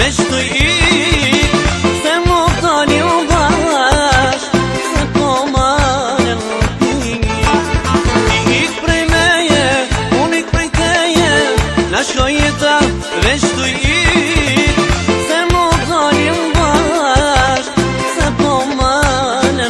veç të ik, se më tani u bash, se po marrë ik prej meje, unë ik prej teje, na shkoj jeta veç të ik, se më tani u bash, se po marrë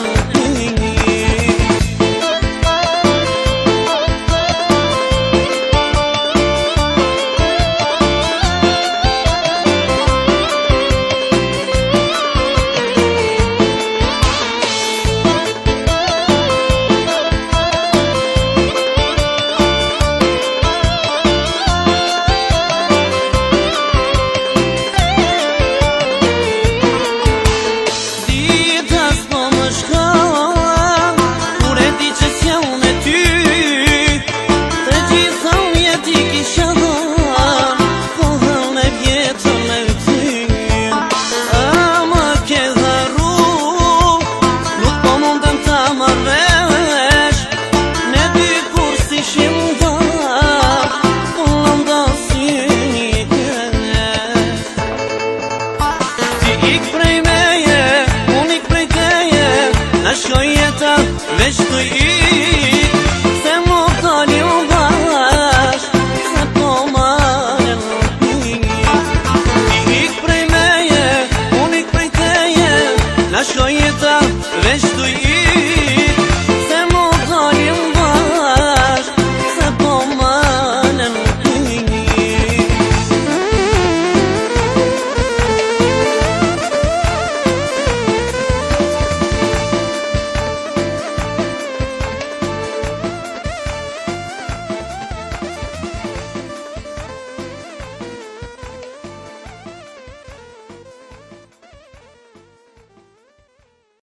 veç të ik.